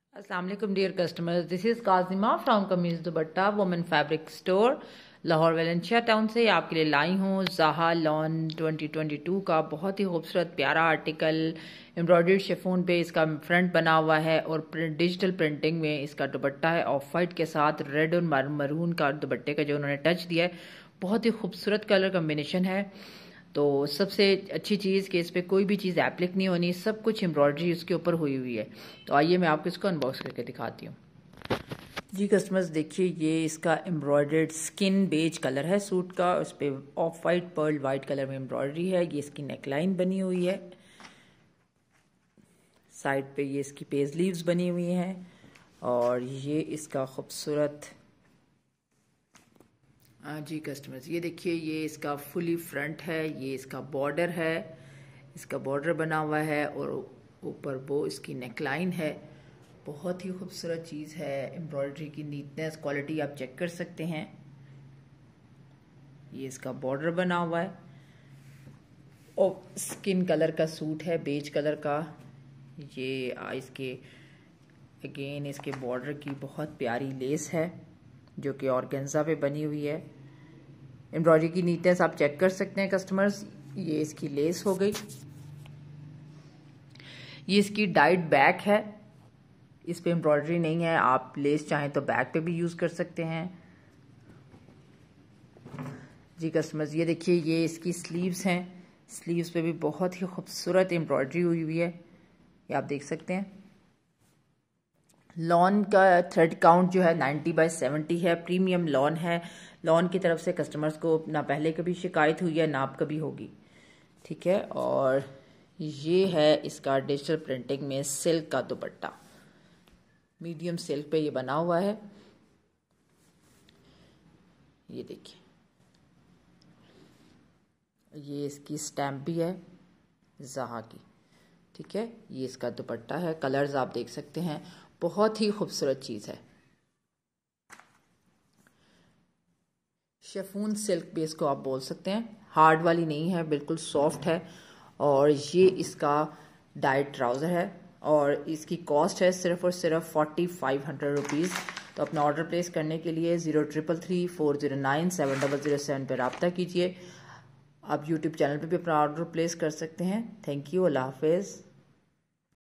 अस्सलाम वालेकुम dear customers, this is Kazima from Kameez Dupatta women fabric store Lahore Valencia town से आपके लिए लाई हूँ ज़हा लॉन 2022 का बहुत ही खूबसूरत प्यारा आर्टिकल एम्ब्रॉयडर्ड शिफॉन पे इसका फ्रंट बना हुआ है और डिजिटल प्रिंटिंग में इसका दुपट्टा है ऑफ वाइट के साथ रेड और मरून का दुपट्टे का जो उन्होंने टच दिया है बहुत ही खूबसूरत कलर कम्बिनेशन है। तो सबसे अच्छी चीज़ कि इस पर कोई भी चीज़ एप्लिक नहीं होनी, सब कुछ एम्ब्रॉयडरी उसके ऊपर हुई हुई है। तो आइए मैं आपको इसको अनबॉक्स करके दिखाती हूँ। जी कस्टमर्स देखिए, ये इसका एम्ब्रॉयडर्ड स्किन बेज कलर है सूट का, उस पर off white pearl white colour में एम्ब्रॉयडरी है। ये इसकी नेकलाइन बनी हुई है, साइड पे ये इसकी पेज लीव्स बनी हुई हैं और ये इसका खूबसूरत जी कस्टमर्स ये देखिए, ये इसका फुली फ्रंट है, ये इसका बॉर्डर है, इसका बॉर्डर बना हुआ है और ऊपर वो इसकी नेकलाइन है। बहुत ही खूबसूरत चीज़ है, एम्ब्रॉयडरी की नीटनेस क्वालिटी आप चेक कर सकते हैं। ये इसका बॉर्डर बना हुआ है और स्किन कलर का सूट है, बेज कलर का। ये इसके अगेन इसके बॉर्डर की बहुत प्यारी लेस है जो कि ऑर्गेन्जा पे बनी हुई है। एम्ब्रॉयडरी की नीटनेस आप चेक कर सकते हैं कस्टमर्स। ये इसकी लेस हो गई, ये इसकी डाइड बैक है, इस पे एम्ब्रॉयडरी नहीं है, आप लेस चाहें तो बैक पे भी यूज कर सकते हैं। जी कस्टमर्स ये देखिए, ये इसकी स्लीव्स हैं, स्लीव्स पे भी बहुत ही खूबसूरत एम्ब्रॉयडरी हुई हुई है, ये आप देख सकते हैं। लॉन का थ्रेड काउंट जो है 90/70 है, प्रीमियम लॉन है। लॉन की तरफ से कस्टमर्स को ना पहले कभी शिकायत हुई है ना आप कभी होगी, ठीक है। और ये है इसका डिजिटल प्रिंटिंग में सिल्क का दुपट्टा, मीडियम सिल्क पे ये बना हुआ है। ये देखिए, ये इसकी स्टैम्प भी है ज़हा की, ठीक है। ये इसका दुपट्टा है, कलर्स आप देख सकते हैं, बहुत ही खूबसूरत चीज़ है। शिफॉन सिल्क भी इसको आप बोल सकते हैं, हार्ड वाली नहीं है, बिल्कुल सॉफ्ट है। और ये इसका डाइट ट्राउज़र है और इसकी कॉस्ट है सिर्फ और सिर्फ 4500 रुपीज़। तो अपना ऑर्डर प्लेस करने के लिए 0333409707 पर रब्ता कीजिए। आप यूट्यूब चैनल पे भी अपना ऑर्डर प्लेस कर सकते हैं। थैंक यू, अल्लाह हाफिज़।